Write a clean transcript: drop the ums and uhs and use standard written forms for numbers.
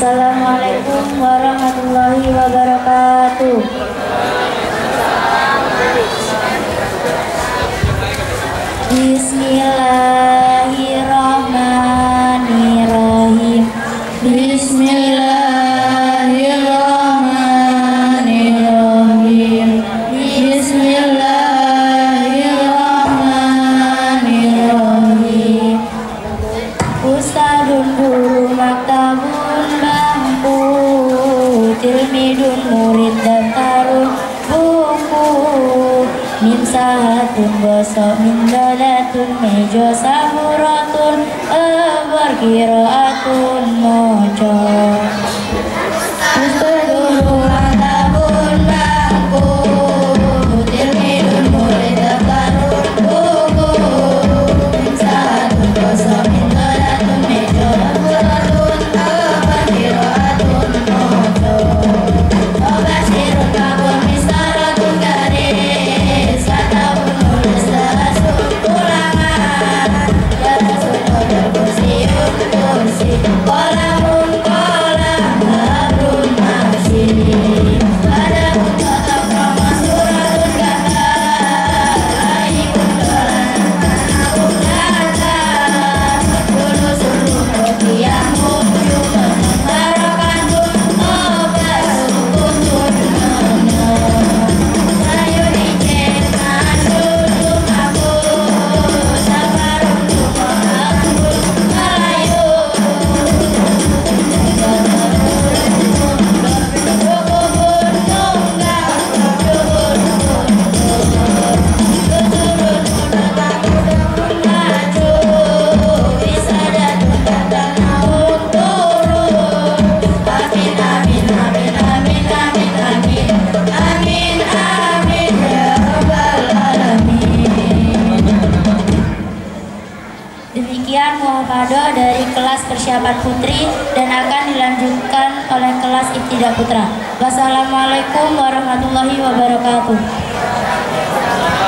Assalamualaikum warahmatullahi wabarakatuh. Bismillahirrahmanirrahim. Bismillahirrahmanirrahim. Bismillahirrahmanirrahim. Ustadun guru maktabun bangku, tilmidun murid daftarun buku, min sahatun bosok min dadatun mejo saburatun berkiraatun mojo. Ustadun guru maktabun bangku, tilmidun murid daftarun buku, min sahatun bosok min dadatun mejo saburatun berkiraatun mojo. Obasirun kabun mistaratun garis, katabun nulis darasuk ulangan, darasun odol kursiun kursi, kolamun kolam habrun maksini, kadamun totok romas suratun ganda, ayikun dolanan tanahun data, lulusun rukiamun yuman harakatun obasukun tunana, sayun ijen mandul tumaku, sabarun tumaku malayu, dukubun tunggal dukubun maju, wisadatun datang naun turun, amin amin amin amin amin amin amin amin ya rabbal alamin. Demikian muhafadah dari kelas persiapan putri dan akan dilanjutkan oleh kelas ibtidah putra. Wassalamualaikum warahmatullahi wabarakatuh.